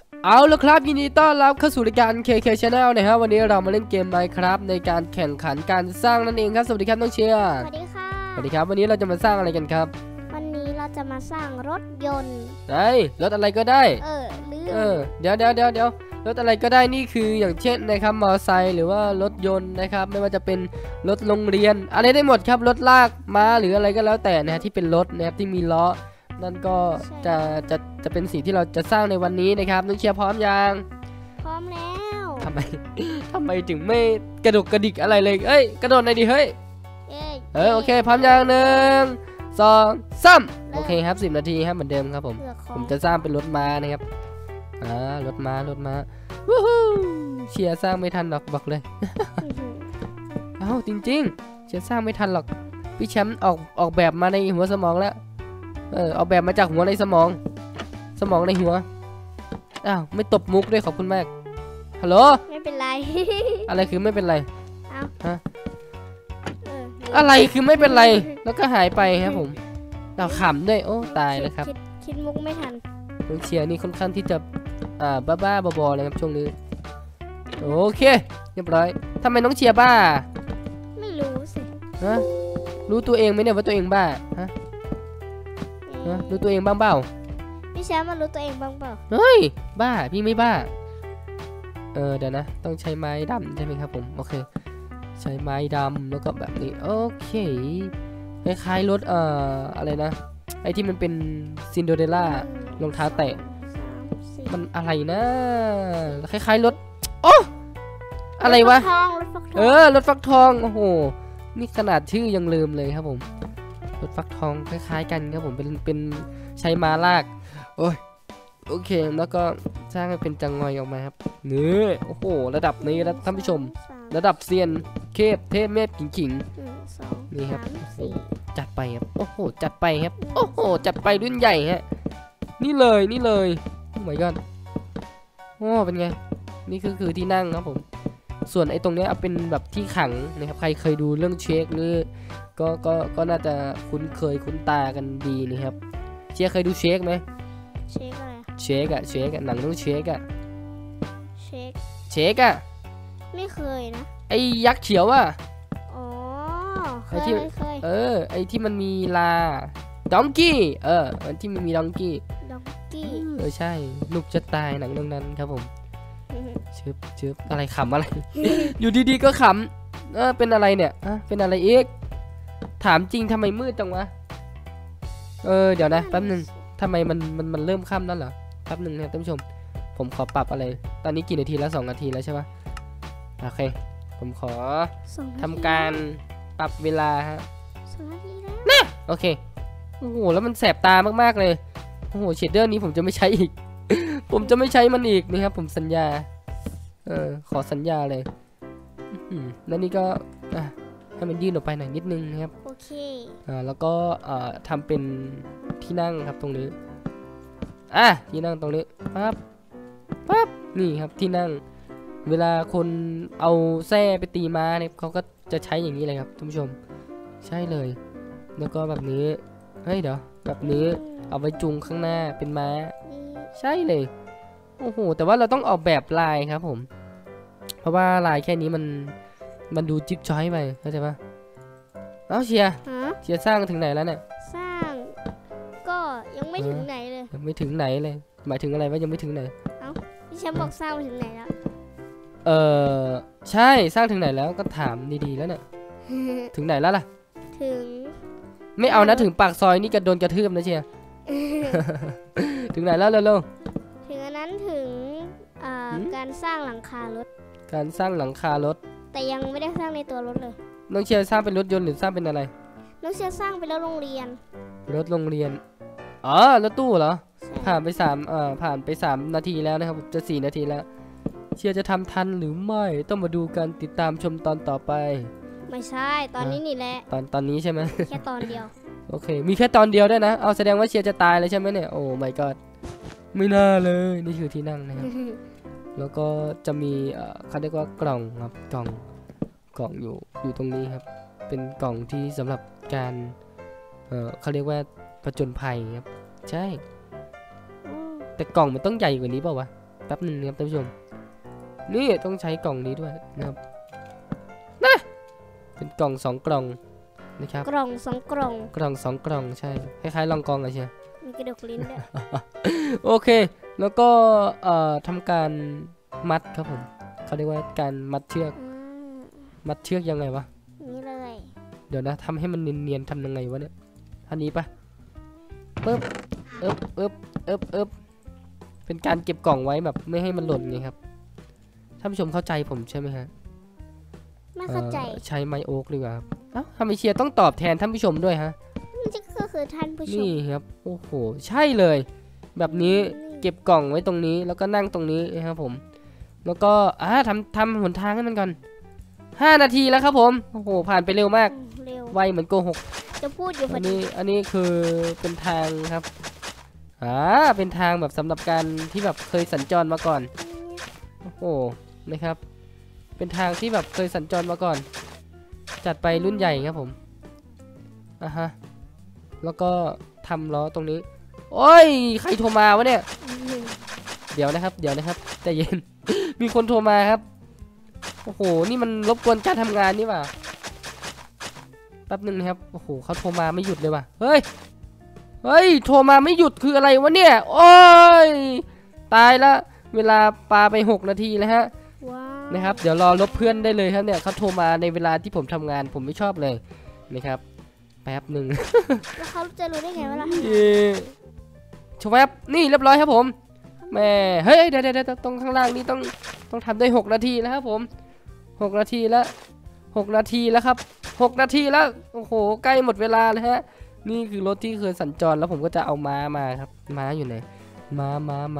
เอาละครับยินดีต้อนรับเข้าสู่รายการ KK Channel นะครับวันนี้เรามาเล่นเกม Minecraft ในการแข่งขันการสร้างนั่นเองครับสวัสดีครับน้องเชียร์สวัสดีค่ะสวัสดีครับวันนี้เราจะมาสร้างอะไรกันครับวันนี้เราจะมาสร้างรถยนต์รถอะไรก็ได้ลืมเดี๋ยวรถอะไรก็ได้นี่คืออย่างเช่นนะครับมอเตอร์ไซค์หรือว่ารถยนต์นะครับไม่ว่าจะเป็นรถโรงเรียนอะไรได้หมดครับรถลากม้าหรืออะไรก็แล้วแต่นะที่เป็นรถนะครับที่มีล้อนั่นก็จะเป็นสิ่งที่เราจะสร้างในวันนี้นะครับน้องเชียร์พร้อมยังพร้อมแล้วทำไมถึงไม่กระดุกกระดิกอะไรเลยเอ้ยกระโดดหน่อยดิเฮ้ยโอเคพร้อมยัง1 2 3โอเคครับ10 นาทีครับเหมือนเดิมครับผมจะสร้างเป็นรถม้านะครับรถม้าวู้ฮู้เชียร์สร้างไม่ทันหรอกบอกเลยเอ้าจริงๆเชียร์สร้างไม่ทันหรอกพี่แชมป์ออกแบบมาในหัวสมองแล้วเอาแบบมาจากหัวในสมองในหัวอ้าวไม่ตบมุกด้วยขอบคุณมากฮัลโหลไม่เป็นไรอะไรคือไม่เป็นไรฮะอะไรคือไม่เป็นไรแล้วก็หายไปครับผมเราขำด้วยโอ้ตายแล้วครับคิดมุกไม่ทันน้องเชียร์นี่ค่อนข้างที่จะบ้าบอเลยครับช่วงนี้โอเคเรียบร้อยทำไมน้องเชียร์บ้าไม่รู้สิฮะรู้ตัวเองไหมเนี่ยว่าตัวเองบ้าฮะรู้ตัวเองบ้างเปล่าพี่แชมป์มารู้ตัวเองบ้างเปล่าเฮ้ยบ้าพี่ไม่บ้าเดี๋ยวนะต้องใช้ไม้ดำใช่ไหมครับผมโอเคใช้ไม้ดำแล้วก็แบบนี้โอเคคล้ายๆรถอะไรนะไอที่มันเป็นซินโดเรลล่ารองเท้าแตะมันอะไรนะคล้ายๆรถโอ้อะไรวะรถฟักทองโอ้โหนี่ขนาดชื่อยังลืมเลยครับผมรถฟักทองคล้ายๆกันครับผมเป็นใช้ม้าลากโอ้ยโอเคแล้วก็สร้างให้เป็นจังงอยออกมาครับนี่โอ้โหระดับนี้แล้วท่านผู้ชมระดับเซียนเทพเมฆขิงนี่ครับจัดไปครับโอ้โหจัดไปครับโอ้โหจัดไปรุ่นใหญ่ฮะนี่เลยโอ้ my god โอ้เป็นไงนี่คือที่นั่งครับผมส่วนไอ้ตรงนี้เอาเป็นแบบที่ขังนะครับใครเคยดูเรื่องเชคหรือก็น่าจะคุ้นตากันดีนะครับเชียร์เคยดูเชคไหมเชคอะไรเชคหนังเรื่องเชคอะไม่เคยนะไอ้ยักษ์เขียวอะอ๋อเคยไอ้ที่มันมีลาดองกี้มันที่มันมีดองกี้ใช่นุกจะตายหนังเรื่องนั้นครับผมเชิบอะไรขำอะไร อยู่ดีๆก็ขำเป็นอะไรเนี่ยเป็นอะไรอีกถามจริงทำไมมืดจังวะเดี๋ยวนะแป๊บนึงทำไมมันเริ่มค่ำนั่นเหรอแป๊บนึงนะท่านผู้ชมผมขอปรับอะไรตอนนี้กี่นาทีแล้ว2 นาทีแล้วใช่ปะโอเคผมขอทำการปรับเวลาฮะ 2 นาทีแล้วนะโอเคโอ้โหแล้วมันแสบตามากๆเลยโอ้โหเชดเดอร์นี้ผมจะไม่ใช้อีก ผมจะไม่ใช้มันอีกนะครับผมสัญญาขอสัญญาเลยแล้วนี่ก็ให้มันยื่นออกไปหน่อยนิดนึงนะครับโอเคแล้วก็ทำเป็นที่นั่งครับตรงนี้ที่นั่งตรงนี้ปั๊บนี่ครับที่นั่งเวลาคนเอาแส้ไปตีม้าเนี่ยเขาก็จะใช้อย่างนี้เลยครับท่านผู้ชมใช่เลยแล้วก็แบบนี้เฮ้ยเดี๋ยวแบบนี้เอาไว้จูงข้างหน้าเป็นม้าใช่เลยโอ้โหแต่ว่าเราต้องออกแบบลายครับผมเพราะว่าลายแค่นี้มันดูจิ๊บจ้อยไปเข้าใจปะเชียร์สร้างถึงไหนแล้วเนี่ยสร้างก็ยังไม่ถึงไหนเลยยังไม่ถึงไหนเลยหมายถึงอะไรว่ายังไม่ถึงไหนพี่แชมป์บอกสร้างถึงไหนแล้วใช่สร้างถึงไหนแล้วก็ถามดีๆแล้วเนี่ยถึงไหนแล้วล่ะถึงไม่เอานะถึงปากซอยนี่จะโดนกระทืบนะเชียร์ถึงไหนแล้วเร็วถึงอันนั้นถึงการสร้างหลังคารถแต่ยังไม่ได้สร้างในตัวรถเลยน้องเชียร์สร้างเป็นรถยนต์หรือสร้างเป็นอะไรน้องเชียร์สร้างเป็นรถโรงเรียนรถตู้เหรอผ่านไป3 นาทีแล้วนะครับจะ4 นาทีแล้วเชียร์จะทำทันหรือไม่ต้องมาดูกันติดตามชมตอนต่อไปไม่ใช่ตอนนี้นี่แหละตอนนี้ใช่ไหมแค่ตอนเดียวโอเคมีแค่ตอนเดียวด้วยนะเอาแสดงว่าเชียร์จะตายเลยใช่ไหมเนี่ยโอ้ my god ไม่น่าเลยนี่คือที่นั่งนะครับ แล้วก็จะมีเขาเรียกว่ากล่องครับกล่องอยู่ตรงนี้ครับเป็นกล่องที่สำหรับการเขาเรียกว่าผจญภัยครับใช่แต่กล่องมันต้องใหญ่กว่านี้เปล่าวะแป๊บหนึ่งนะครับท่านผู้ชมนี่ต้องใช้กล่องนี้ด้วยนะครับนะเป็นกล่อง2 กล่องนะครับกล่อง2 กล่องกล่อง2 กล่องใช่คล้ายๆลองกองอะใช่มีกระดูกลิ้นด้วยโอเคแล้วก็ทำการมัดครับผมเขาเรียกว่าการมัดเชือกยังไงวะนี่เลยเดี๋ยวนะทำให้มันเนียนๆทำยังไงวะเนี่ยอันนี้ปะปึ๊บเป็นการเก็บกล่องไว้แบบไม่ให้มันหล่นไงครับท่านผู้ชมเข้าใจผมใช่ไหมฮะไม่เข้าใจใช้ไมโอ๊กดีกว่าครับทำไมเชียร์ต้องตอบแทนท่านผู้ชมด้วยฮะนี่ก็คือท่านผู้ชมนี่ครับโอ้โหใช่เลยแบบนี้เก็บกล่องไว้ตรงนี้แล้วก็นั่งตรงนี้นะครับผมแล้วก็ทำหนทางให้มันก่อน5 นาทีแล้วครับผมโอ้โหผ่านไปเร็วมากไวเหมือนโกหกจะพูดอยู่พอดีอันนี้คือเป็นทางครับเป็นทางแบบสำหรับการที่แบบเคยสัญจรมาก่อนโอ้โหนะครับเป็นทางที่แบบเคยสัญจรมาก่อนจัดไปรุ่นใหญ่ครับผมแล้วก็ทำล้อตรงนี้โอ้ยใครโทรมาวะเนี่ยเดี๋ยวนะครับใจเย็น มีคนโทรมาครับโอ้โหนี่มันรบกวนการทำงานนี่ป่ะแป๊บนึงนะครับโอ้โหเขาโทรมาไม่หยุดเลยว่ะเฮ้ยโทรมาไม่หยุดคืออะไรวะเนี่ยโอ้ยตายละเวลาปาไป6 นาทีแล้วฮะนะครับเดี๋ยวรอลบเพื่อนได้เลยครับเนี่ยเขาโทรมาในเวลาที่ผมทำงานผมไม่ชอบเลยนะครับแป๊บหนึ่งแล้วเขาจะรู้ได้ไงว่าเราชวบนี่เรียบร้อยครับผมแม่เฮ้ยเดี๋ยวตรงข้างล่างนี่ต้องทำได้6 นาทีแล้วครับผม6 นาทีแล้ว6 นาทีแล้วครับ6 นาทีแล้วโอ้โหใกล้หมดเวลาแล้วฮะนี่คือรถที่เคยสัญจรแล้วผมก็จะเอาม้ามาครับม้าอยู่ไหนม้า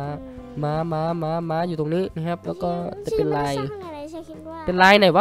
อยู่ตรงนี้นะครับแล้วก็จะเป็นลายไหนว่า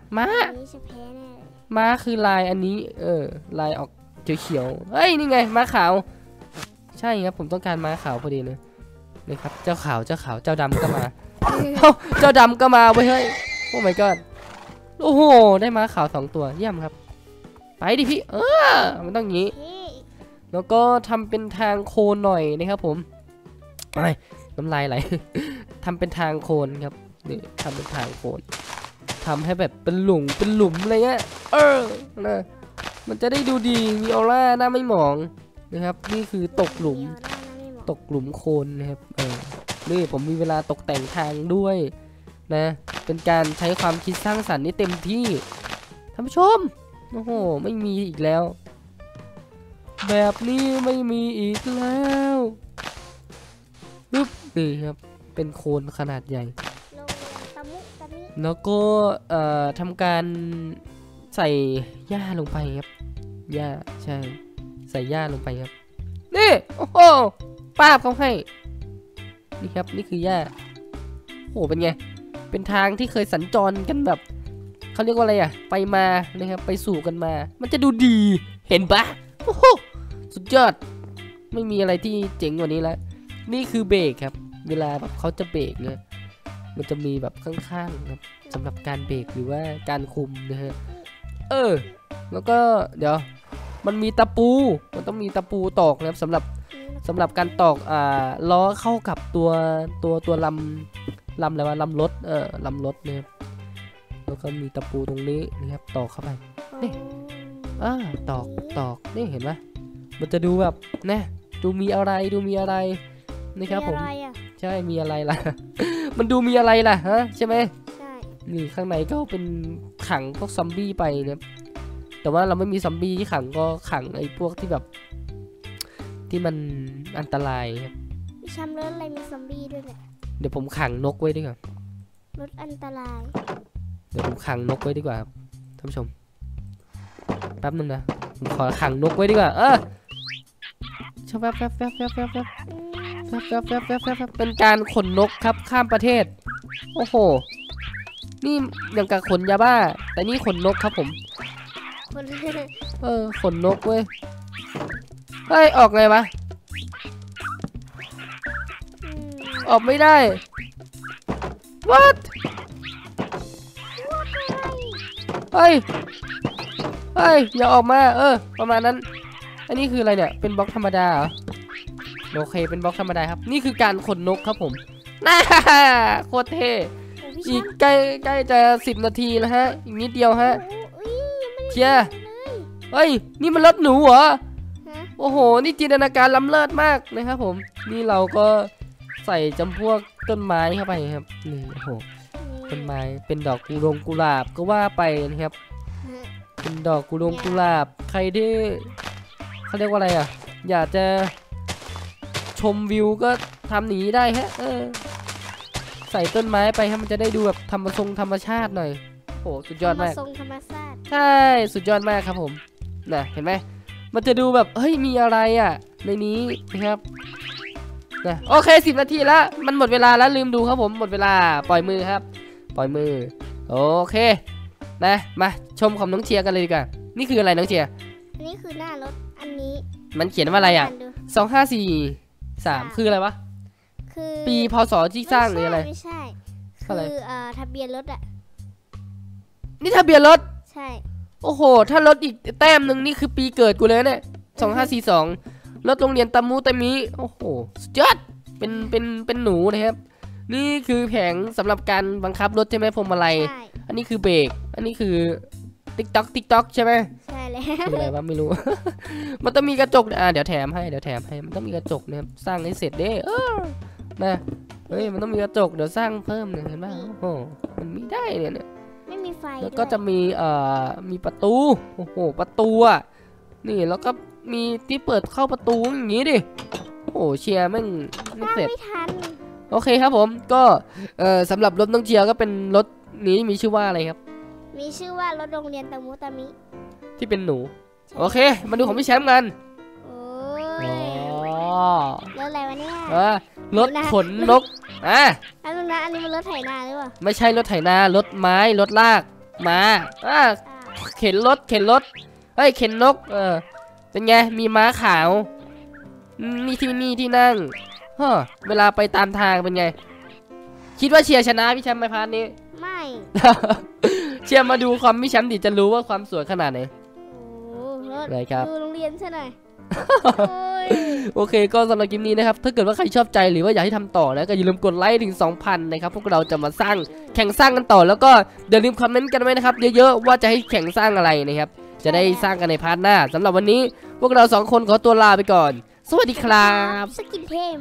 ม้าคือลายอันนี้ลายออกเขียวเฮ้ยนี่ไงม้าขาวใช่ครับผมต้องการม้าขาวพอดีเลยนะครับเจ้าขาวเจ้าดำก็มาเจ้าดำก็มาเว้ยเฮ้ยโอ้ my god โอ้โหได้ม้าขาว2 ตัวเยี่ยมครับไปดิพี่มันต้องอย่างนี้แล้วก็ทำเป็นทางโคนหน่อยนะครับผมน้ำลายไหลทำเป็นทางโคนครับนี่ทำเป็นทางโคนทำให้แบบเป็นหลุมอะไรเงี้ยนะมันจะได้ดูดีมีออร่าหน้าไม่หมองนะครับนี่คือตกหลุมโคนนะครับนี่ผมมีเวลาตกแต่งทางด้วยนะเป็นการใช้ความคิดสร้างสรรค์นี่เต็มที่ท่านผู้ชมโอ้โหไม่มีอีกแล้วแบบนี้ไม่มีอีกแล้วนี่ครับเป็นโคนขนาดใหญ่แล้วก็ทำการใส่หญ้าลงไปครับหญ้าใช่ใส่หญ้าลงไปครับนี่โอ้โหป้าเขาให้นี่ครับนี่คือหญ้าโอ้เป็นไงเป็นทางที่เคยสัญจรกันแบบเขาเรียกว่าอะไรไปมานะครับไปสู่กันมามันจะดูดีเห็นปะโอ้โหสุดยอดไม่มีอะไรที่เจ๋งกว่านี้แล้วนี่คือเบรกครับเวลาแบบเขาจะเบรกเนี่ยมันจะมีแบบข้างๆครับสำหรับการเบรกหรือว่าการคุมนะฮะแล้วก็เดี๋ยวมันมีตะปูมันต้องมีตะปูตอกนะครับสำหรับการตอกล้อเข้ากับตัวลำอะไรวะลำรถลำรถนะครับแล้วก็มีตะปูตรงนี้นะครับตอกเข้าไปนี่ตอกนี่เห็นไหมมันจะดูแบบนะดูมีอะไรนะครับผมใช่มีอะไรล่ะ มันดูมีอะไรล่ะฮะใช่ไหมใช่นี่ข้างในก็เป็นขังพวกซอมบี้ไปนะแต่ว่าเราไม่มีซอมบี้ที่ขังก็ขังไอ้พวกที่แบบที่มันอันตรายครับมีช้ำรถอะไรมีซอมบี้ด้วยเนี่ยเดี๋ยวผมขังนกไว้ดีกว่ารถอันตรายเดี๋ยวผมขังนกไว้ดีกว่าครับท่านผู้ชมแป๊บนึงนะผมขอขังนกไว้ดีกว่าชอบแป๊บเป็นการขนนกครับข้ามประเทศโอ้โหนี่อย่างกับขนยาบ้าแต่นี่ขนนกครับผมขนนกเว้ยเฮ้ยออกไงวะออกไม่ได้ what เฮ้ยอย่าออกมาประมาณนั้นอันนี้คืออะไรเนี่ยเป็นบล็อกธรรมดาเหรอโอเคเป็นบล็อกธรรมดาครับนี่คือการขนนกครับผมน่าโคตรเท่อีกใกล้จะ10 นาทีแล้วฮะอีกนิดเดียวฮะเชียร์เฮ้ยนี่มันรถหนูเหรอโอ้โหนี่จินตนาการล้ำเลิศมากนะครับผมนี่เราก็ใส่จำพวกต้นไม้เข้าไปครับนี่โอ้โหต้นไม้เป็นดอกกุหลาบก็ว่าไปนะครับเป็นดอกกุหลาบใครที่เขาเรียกว่าอะไรอ่ะอยากจะชมวิวก็ทำหนีได้ฮะใส่ต้นไม้ไปให้มันจะได้ดูแบบธรรมชาติหน่อยโอ้สุดยอดมากธรรมชาติใช่สุดยอดมากครับผมนะเห็นไหมมันจะดูแบบเฮ้ยมีอะไรอ่ะในนี้นะครับนะโอเค10 นาทีแล้วมันหมดเวลาแล้วลืมดูครับผมหมดเวลาปล่อยมือครับปล่อยมือโอเคนะมาชมของน้องเชียร์กันเลยดีกว่านี่คืออะไรน้องเชียร์อันนี้คือหน้ารถอันนี้มันเขียนว่าอะไรอ่ะ2543คืออะไรวะคือปีพศที่สร้างหรืออะไรไม่ใช่คือทะเบียนรถอ่ะนี่ทะเบียนรถใช่โอ้โหถ้ารถอีกแต้มหนึ่งนี่คือปีเกิดกูเลยเนี่ย2542รถโรงเรียนตะมูตะมิโอ้โหสุดยอดเป็นหนูนะครับนี่คือแผงสำหรับการบังคับรถใช่ไหมพวงมาลัยอันนี้คือเบรกอันนี้คือติ๊กต๊อกใช่ไหมใช่แล้วคืออะไรวะไม่รู้ มันต้องมีกระจกเดี๋ยวแถมให้มันต้องมีกระจกนะครับสร้างให้เสร็จเด้นะเฮ้ยมันต้องมีกระจกเดี๋ยวสร้างเพิ่มเนี่ยเห็นไหมโอ้โหมันไม่ได้เนี่ยไม่มีไฟแล้วก็จะมีประตูโอ้โหประตูอ่ะนี่แล้วก็มีที่เปิดเข้าประตูอย่างนี้ดิโอ้โหเชียร์ไม่เสร็จไม่ทันโอเคครับผมก็สำหรับรถน้องเชียร์ก็เป็นรถนี้มีชื่อว่าอะไรครับมีชื่อว่ารถโรงเรียนตะมูตะมิที่เป็นหนูโอเคมาดูของพี่แชมป์กันโอ้ยรถอะไรวะเนี่ยรถขนนกอันนี้มันรถไถนาหรือเปล่าไม่ใช่รถไถนารถไม้รถลากมาเข็นรถเฮ้ยเข็นนกเป็นไงมีม้าขาวนี่ที่นั่งเวลาไปตามทางเป็นไงคิดว่าเชียร์ชนะพี่แชมป์ไหมพาร์ทนี้ไม่เชียร์มาดูความพี่แชมป์ดิจะรู้ว่าความสวยขนาดไหนโอ้อะไรครับดูโรงเรียนใช่ไหมโอเคก็สำหรับคลิปนี้นะครับถ้าเกิดว่าใครชอบใจหรือว่าอยากให้ทำต่อนะก็อย่าลืมกดไลค์ถึง 2,000 นะครับพวกเราจะมาแข่งสร้างกันต่อแล้วก็อย่าลืมคอมเมนต์กันไว้นะครับเยอะๆว่าจะให้แข่งสร้างอะไรนะครับจะได้สร้างกันในพาร์ทหน้าสำหรับวันนี้พวกเรา2 คนขอตัวลาไปก่อนสวัสดีครับสกินเทม